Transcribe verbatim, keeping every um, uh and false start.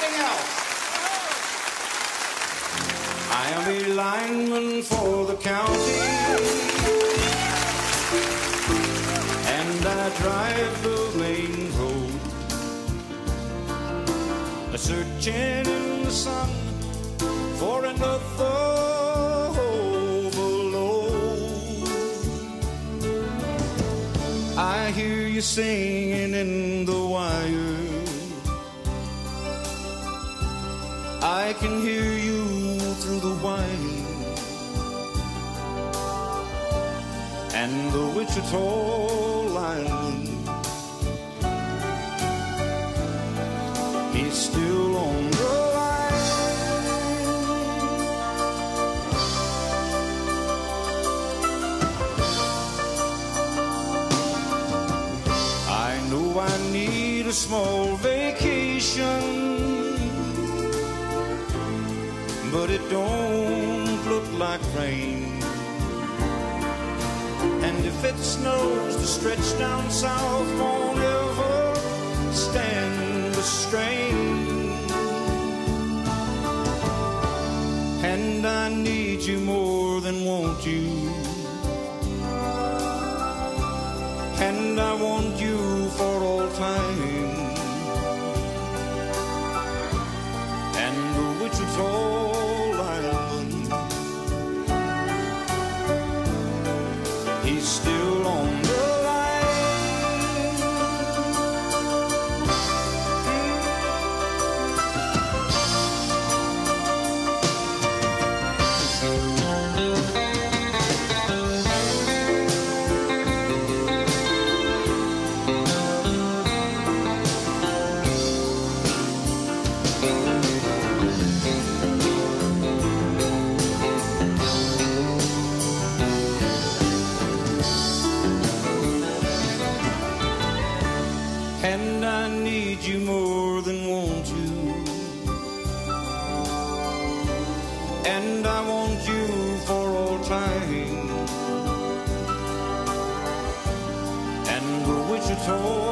anything else. I am a lineman for the county, and I drive the main road, searching in the sun for another overload. I hear you singing in the wire, I can hear you through the wire, and the Wichita Lineman, he's still on the line. I know I need a small vacation, but it don't look like rain. And if it snows, the stretch down south won't ever stand the strain. And I need you more than want you, and I want you for all time. And the Wichita he's still on the and I need you more than want you, and I want you for all time. And the Wichita